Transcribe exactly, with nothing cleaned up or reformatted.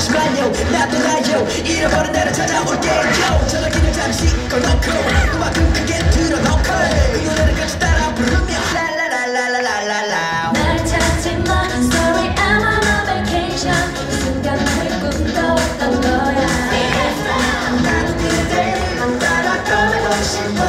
잠시만요 놔둬라요 잃어버린 나를 찾아올게요 전화기를 잠시 꺼놓고 음악은 크게 틀어놓고 이 노래를 같이 따라 부르며 랄랄랄랄랄랄라 날 찾지 마 Sorry I'm on a vacation 이 순간을 꿈꿔왔던 거야 나도 그대를 따라 떠나고 싶어